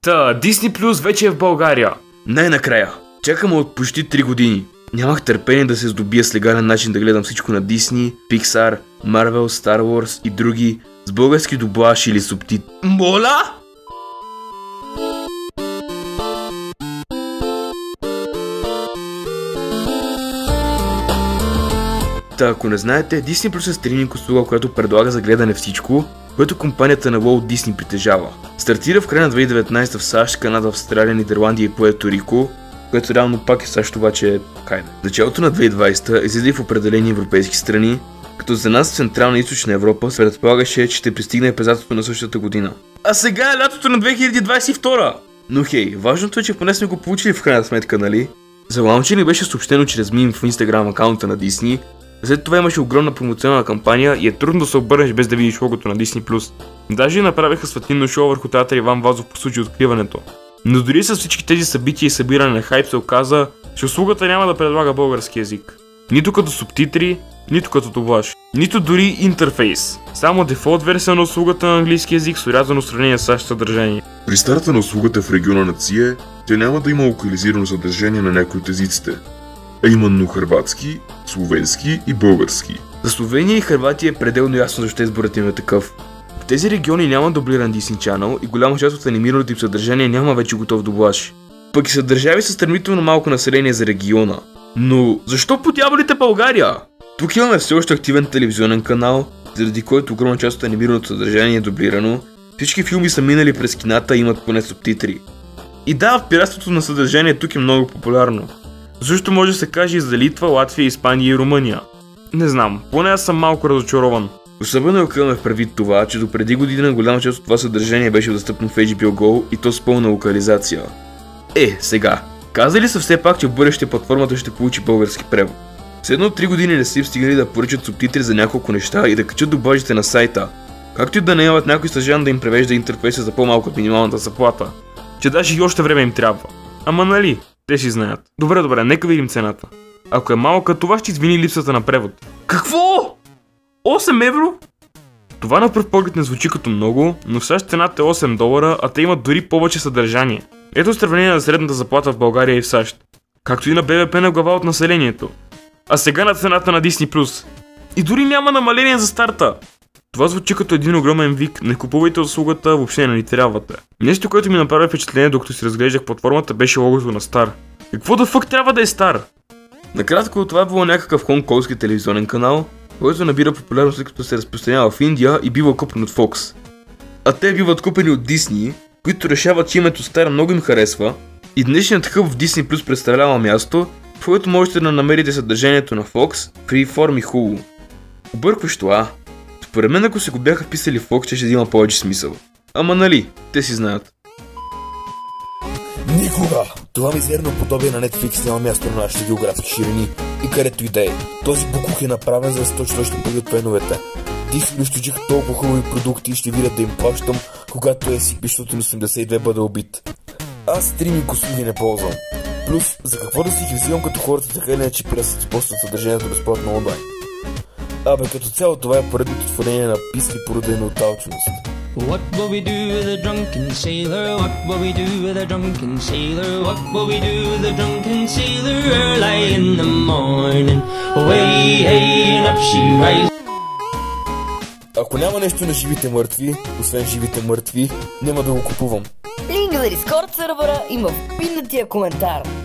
Та, Disney Plus вече е в България. Най-накрая. Чакам от почти 3 години. Нямах търпение да се здобия с легален начин да гледам всичко на Disney, Pixar, Marvel, Star Wars и други с български дублаж или субтитри. Моля? Та, ако не знаете, Disney Plus е стриминг услуга, която предлага за гледане всичко, което компанията на Walt Disney притежава. Стартира в края на 2019 в САЩ, Канада, Австралия, Нидерландия и Пуерто Рико, което реално пак е САЩ, обаче хайде. В началото на 2020 излезе в определени европейски страни, като за нас в Централна и Източна Европа се предполагаше, че ще пристигне през лятото на същата година. А сега е лятото на 2022! Но хей, важното е, че поне сме го получили в крайна сметка, нали? За лаунча ни беше съобщено чрез мим в Instagram акаунта на Disney. След това имаше огромна промоционална кампания и е трудно да се обърнеш без да видиш логото на Disney+. Даже направиха светлинно шоу върху театър Иван Вазов по случай откриването. Но дори с всички тези събития и събиране на хайп се оказа, че услугата няма да предлага български език. Нито като субтитри, нито като дублаж, нито дори интерфейс. Само дефолт версия на услугата на английски език с урязано сравнение с САЩ съдържание. При старта на услугата в региона на ЦИЕ, тя няма да има локализирано съдържание на някои от езиците, а именно хърватски, словенски и български. За Словения и Хърватия е пределно ясно защо изборът им е такъв. В тези региони няма дублиран Disney Channel и голяма част от анимираното им съдържание няма вече готов дублаж. Пък и са държави с сравнително малко население за региона. Но защо по дяволите България? Тук имаме все още активен телевизионен канал, заради който огромна част от анимираното съдържание е дублирано. Всички филми са минали през кината и имат поне субтитри. И да, пиратството на съдържание тук е много популярно. Също може да се каже и за Литва, Латвия, Испания и Румъния. Не знам, поне аз съм малко разочарован. Особено ако имаме предвид това, че до преди година голяма част от това съдържание беше достъпно в HBO Go и то с пълна локализация. Сега, казали са все пак, че в бъдеще платформата ще получи български превод. Следно от 3 години не са им стигнали да поръчат субтитри за няколко неща и да качат дублажите на сайта. Както и да наемат някой стажант да им превежда интерфейса за по-малко от минималната заплата. Че даже и още време им трябва. Ама нали, те си знаят. Добре, нека видим цената. Ако е малка, това ще извини липсата на превод. Какво? 8 евро? Това на пръв поглед не звучи като много, но в САЩ цената е $8, а те имат дори повече съдържание. Ето сравнение на средната заплата в България и в САЩ. Както и на БВП на глава от населението. А сега на цената на Disney+. И дори няма намаление за старта. Това звучи като един огромен вик, не купувайте услугата, въобще не ни трябвате. Нещо, което ми направи впечатление, докато си разглеждах платформата, беше логото на Star. Какво да фък трябва да е Star? Накратко, това е било някакъв хонконгски телевизионен канал, който набира популярност, след като се разпространява в Индия и бива купен от Fox. А те биват купени от Disney, които решават, че името Star много им харесва и днешният хъб в Disney Plus представлява място, в което можете да намерите съдържанието на Fox, Freeform и Hulu. Объркващо, Според мен, ако се го бяха вписали в Fox, ще има повече смисъл. Ама нали, те си знаят. Никога! Това мизерно подобие на Netflix няма място на нашите географски ширини и където и да е. Този буклук е направен за да точно ще бъдат феновете. Disney източиха толкова хубави продукти и ще видят да им плащам, когато SCP-682 бъде убит. Аз стриминг услуги не ползвам. Плюс, за какво да си ги взимам, като хората така или иначе пират си постат съдържанието безплатно онлайн? Като цяло това е поредното творение на писки, породено от алчност. What will we do with a drunken sailor? What will we do with a drunken sailor? What will we do with a drunken sailor early in the morning? Away, hey, and up she rises. Ако няма нещо на живите мъртви, освен живите мъртви, няма да го купувам. Линк за Discord сервера има в пиннатия коментар.